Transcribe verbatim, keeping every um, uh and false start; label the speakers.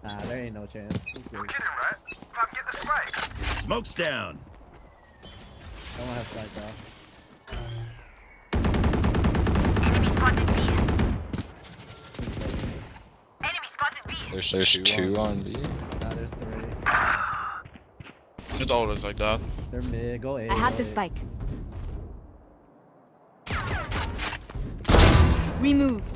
Speaker 1: Nah, there ain't no chance.
Speaker 2: You're kidding, right? Time to get the spike.
Speaker 3: Smoke's down.
Speaker 1: Don't have spike, bro.
Speaker 4: Enemy spotted B. Enemy spotted B.
Speaker 5: There's, there's two, two on B.
Speaker 1: Nah, there's three.
Speaker 6: It's always like that.
Speaker 1: They're mid. Go A.
Speaker 7: I have
Speaker 1: go
Speaker 7: the
Speaker 1: A.
Speaker 7: spike. Remove.